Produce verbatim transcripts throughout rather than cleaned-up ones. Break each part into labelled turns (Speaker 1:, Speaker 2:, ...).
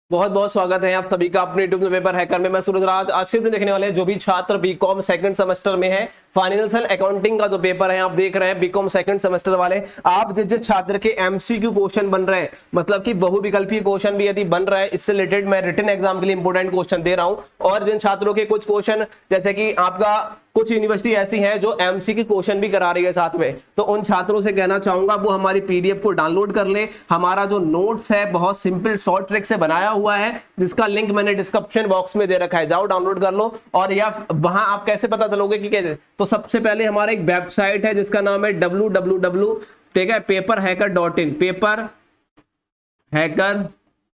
Speaker 1: बहुत बहुत स्वागत है आप सभी का अपने यूट्यूब पेपर हैकर में। मैं सूरज राज। आज के वीडियो देखने वाले हैं जो भी छात्र बीकॉम सेकंड सेमेस्टर में है, फाइनेंशियल अकाउंटिंग का जो पेपर है आप देख रहे हैं बीकॉम सेकंड सेमेस्टर वाले, आप जिस जिस छात्र के एमसीक्यू क्वेश्चन बन रहे हैं, मतलब कि बहुविकल्पीय क्वेश्चन भी यदि बन रहा है, इससे रिलेटेड मैं रिटन एग्जाम के लिए इंपोर्टेंट क्वेश्चन दे रहा हूं। और जिन छात्रों के कुछ क्वेश्चन, जैसे कि आपका कुछ यूनिवर्सिटी ऐसी है जो एमसीक्यू क्वेश्चन भी करा रही है साथ में, तो उन छात्रों से कहना चाहूंगा वो हमारी पीडीएफ को डाउनलोड कर ले। हमारा जो नोट्स है बहुत सिंपल शॉर्ट ट्रिक से बनाया हुआ है, जिसका लिंक मैंने डिस्क्रिप्शन बॉक्स में दे रखा है, जाओ डाउनलोड कर लो। और या वहां आप कैसे पता चलोगे कि कैसे, तो सबसे पहले हमारा एक वेबसाइट है जिसका नाम है डब्ल्यू डब्ल्यू डब्ल्यू ठीक है paper hacker dot in paper hacker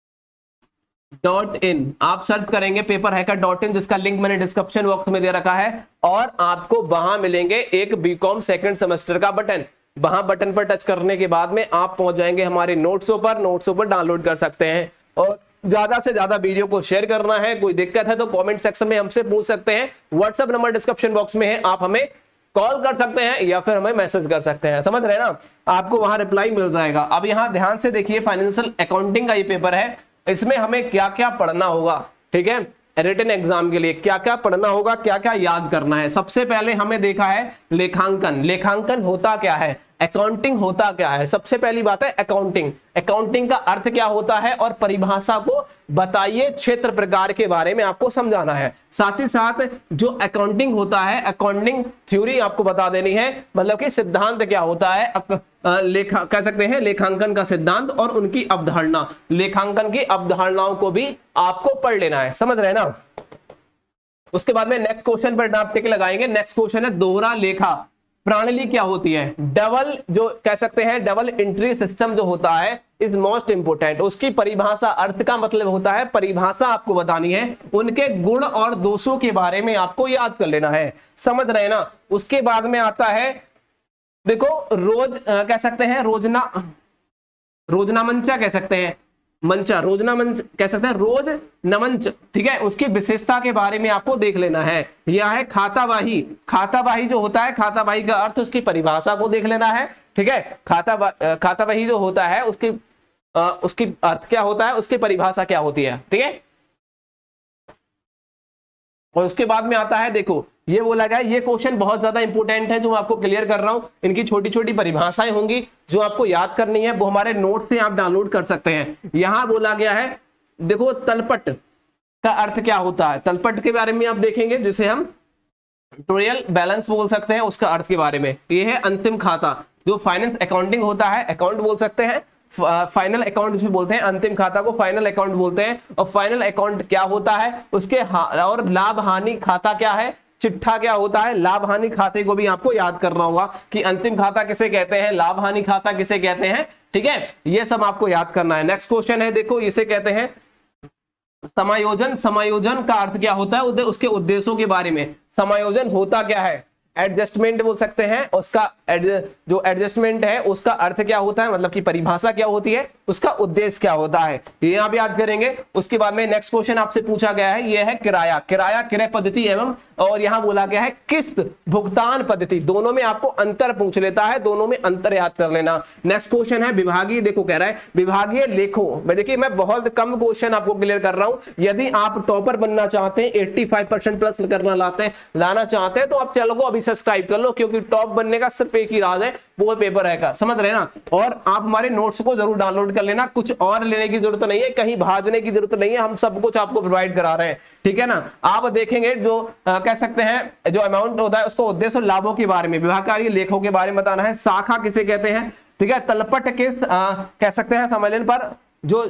Speaker 1: dot in आप सर्च करेंगे पेपर हैकर डॉट इन, जिसका लिंक मैंने डिस्क्रिप्शन बॉक्स में दे रखा है। और आपको वहां मिलेंगे एक बीकॉम सेकंड सेमेस्टर का बटन। वहां बटन पर टच करने के बाद में आप पहुंच जाएंगे हमारे नोट्सों पर, नोट्सों पर डाउनलोड कर सकते हैं। और ज्यादा से ज्यादा वीडियो को शेयर करना है। कोई दिक्कत है तो कमेंट सेक्शन में हमसे पूछ सकते हैं। व्हाट्सएप नंबर डिस्क्रिप्शन बॉक्स में है, आप हमें कॉल कर सकते हैं या फिर हमें मैसेज कर सकते हैं। समझ रहे हैं ना, आपको वहां रिप्लाई मिल जाएगा। अब यहाँ ध्यान से देखिए, फाइनेंशियल अकाउंटिंग का ये पेपर है, इसमें हमें क्या क्या पढ़ना होगा, ठीक है, रिटन एग्जाम के लिए क्या क्या पढ़ना होगा, क्या क्या याद करना है। सबसे पहले हमें देखा है लेखांकन। लेखांकन होता क्या है, अकाउंटिंग होता क्या है। सबसे पहली बात है अकाउंटिंग। अकाउंटिंग का अर्थ क्या होता है और परिभाषा को बताइए, क्षेत्र प्रकार के बारे में आपको समझाना है। साथ ही साथ जो अकाउंटिंग होता है, अकाउंटिंग थ्योरी आपको बता देनी है, मतलब कि सिद्धांत क्या होता है, लेखा कह सकते हैं लेखांकन का सिद्धांत और उनकी अवधारणा। लेखांकन की अवधारणाओं को भी आपको पढ़ लेना है, समझ रहे हैं ना। उसके बाद में नेक्स्ट क्वेश्चन पर आप टिक लगाएंगे। नेक्स्ट क्वेश्चन है दोहरा लेखा प्रणाली क्या होती है। डबल जो कह सकते हैं डबल एंट्री सिस्टम जो होता है इज मोस्ट इंपोर्टेंट। उसकी परिभाषा, अर्थ का मतलब होता है परिभाषा आपको बतानी है, उनके गुण और दोषों के बारे में आपको याद कर लेना है, समझ रहे हैं ना। उसके बाद में आता है देखो रोज आ, कह सकते हैं रोजना रोजना मंचा कह सकते हैं मंचा रोजना मंच कह सकते हैं रोज नमंच, ठीक है, उसकी विशेषता के बारे में आपको देख लेना है। यह है खातावाही। खातावाही जो होता है, खातावाही का अर्थ, उसकी परिभाषा को देख लेना है, ठीक है। खाता खातावाही जो होता है उसकी आ, उसकी अर्थ क्या होता है, उसकी परिभाषा क्या होती है, ठीक है। और उसके बाद में आता है, देखो ये बोला गया, ये क्वेश्चन बहुत ज्यादा इंपॉर्टेंट है जो मैं आपको क्लियर कर रहा हूं। इनकी छोटी छोटी परिभाषाएं होंगी जो आपको याद करनी है, वो हमारे नोट से आप डाउनलोड कर सकते हैं। यहां बोला गया है, देखो तलपट का अर्थ क्या होता है, तलपट के बारे में आप देखेंगे, जिसे हम ट्रायल बैलेंस बोल सकते हैं, उसका अर्थ के बारे में। ये है अंतिम खाता, जो फाइनेंस अकाउंटिंग होता है, अकाउंट बोल सकते हैं, फाइनल अकाउंट जिसे बोलते हैं, अंतिम खाता को फाइनल अकाउंट बोलते हैं। और फाइनल अकाउंट क्या होता है, उसके और लाभ हानि खाता क्या है, चिट्ठा क्या होता है। लाभ हानि खाते को भी आपको याद करना होगा कि अंतिम खाता किसे कहते हैं, लाभ हानि खाता किसे कहते हैं, ठीक है, ये सब आपको याद करना है। नेक्स्ट क्वेश्चन है, देखो इसे कहते हैं समायोजन। समायोजन का अर्थ क्या होता है, उसके उद्देश्यों के बारे में। समायोजन होता क्या है, एडजस्टमेंट बोल सकते हैं, उसका जो एडजस्टमेंट है उसका अर्थ क्या होता है, मतलब कि परिभाषा क्या होती है, उसका उद्देश्य क्या होता है, ये आप याद करेंगे। उसके बाद में नेक्स्ट क्वेश्चन आपसे पूछा गया है, ये है किराया। किराया क्रय पद्धति एवं, और यहां बोला गया है किस्त भुगतान पद्धति। दोनों में आपको अंतर पूछ लेता है, दोनों में अंतर याद कर लेना। नेक्स्ट क्वेश्चन है विभागीय। देखो कह रहा है विभागीय लेखों में, देखिए मैं बहुत कम क्वेश्चन आपको क्लियर कर रहा हूं। यदि आप टॉपर बनना चाहते हैं, पचासी परसेंट प्लस करना लाते हैं लाना चाहते हैं, तो आप चैनल को अभी सब्सक्राइब कर लो, क्योंकि टॉप बनने का सिर्फ एक ही राज है, वो पेपर है, समझ रहे ना। और आप हमारे नोट्स को जरूर डाउनलोड कर लेना, कुछ और लेने की जरूरत नहीं है, कहीं भागने की जरूरत नहीं है, हम सब कुछ आपको प्रोवाइड करा रहे हैं, ठीक है ना। आप देखेंगे जो आ, कह सकते हैं जो अमाउंट होता है उसको उद्देश्य लाभों के बारे में, विभागीय लेखों के बारे में बताना है। शाखा किसे कहते हैं, ठीक है, तलपट के आ, कह सकते हैं सम्मेलन पर जो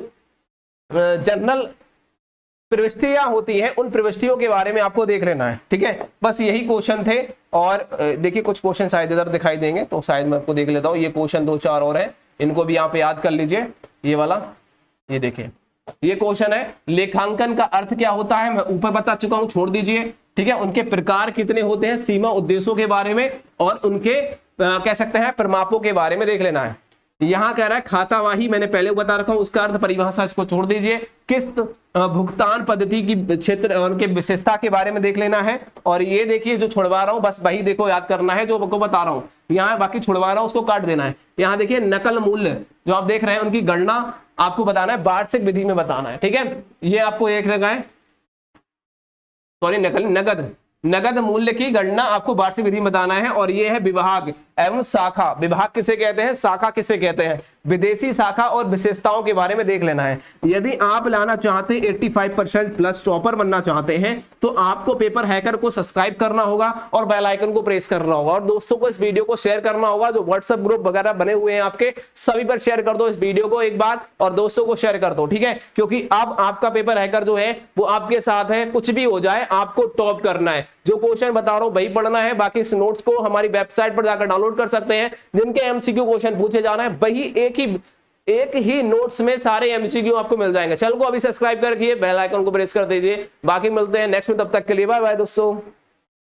Speaker 1: जनरल प्रविष्टियां होती हैं, उन प्रविष्टियों के बारे में आपको देख लेना है, ठीक है। बस यही क्वेश्चन थे। और देखिए कुछ क्वेश्चन शायद इधर दिखाई देंगे, तो शायद मैं आपको देख लेता हूँ। ये क्वेश्चन दो चार और हैं, इनको भी यहाँ पे याद कर लीजिए। ये वाला, ये देखिए ये क्वेश्चन है लेखांकन का अर्थ क्या होता है, मैं ऊपर बता चुका हूँ, छोड़ दीजिए, ठीक है। उनके प्रकार कितने होते हैं, सीमा उद्देश्यों के बारे में, और उनके आ, कह सकते हैं प्रमापों के बारे में देख लेना है। यहां कह रहा है खातावाही, मैंने पहले बता रखा हूं, उसका अर्थ परिभाषा इसको छोड़ दीजिए। किस्त भुगतान पद्धति की क्षेत्र उनके विशेषता के बारे में देख लेना है। और ये देखिए जो छुड़वा रहा हूं बस वही देखो याद करना है जो आपको बता रहा हूं, यहाँ बाकी छुड़वा रहा हूं उसको काट देना है। यहाँ देखिए नकल मूल्य जो आप देख रहे हैं उनकी गणना आपको बताना है, वार्षिक विधि में बताना है, ठीक है। ये आपको एक लगा है, सॉरी नकल नगद नगद मूल्य की गणना आपको वार्षिक विधि में बताना है। और ये है विभाग एवं शाखा, विभाग किसे कहते हैं, शाखा किसे कहते हैं, विदेशी शाखा और विशेषताओं के बारे में देख लेना है। यदि आप लाना चाहते हैं पचासी परसेंट प्लस टॉपर बनना चाहते हैं तो आपको पेपर हैकर को सब्सक्राइब करना होगा और बेल आइकन को प्रेस करना होगा और दोस्तों को इस वीडियो को शेयर करना होगा। जो व्हाट्सएप ग्रुप वगैरह बने हुए हैं आपके सभी पर शेयर कर दो इस वीडियो को एक बार और दोस्तों को शेयर कर दो, ठीक है। क्योंकि अब आपका पेपर हैकर जो है वो आपके साथ है, कुछ भी हो जाए आपको टॉप करना है। जो क्वेश्चन बता रहा हूं वही पढ़ना है, बाकी इस नोट्स को हमारी वेबसाइट पर जाकर डाउनलोड कर सकते हैं। जिनके एमसीक्यू क्वेश्चन पूछे जा रहे हैं वही एक ही एक ही नोट्स में सारे एमसीक्यू आपको मिल जाएंगे। चैनल को अभी सब्सक्राइब कर रखिए, बेल आइकन को प्रेस कर दीजिए। बाकी मिलते हैं नेक्स्ट में, तब तक के लिए बाय बाय दोस्तों।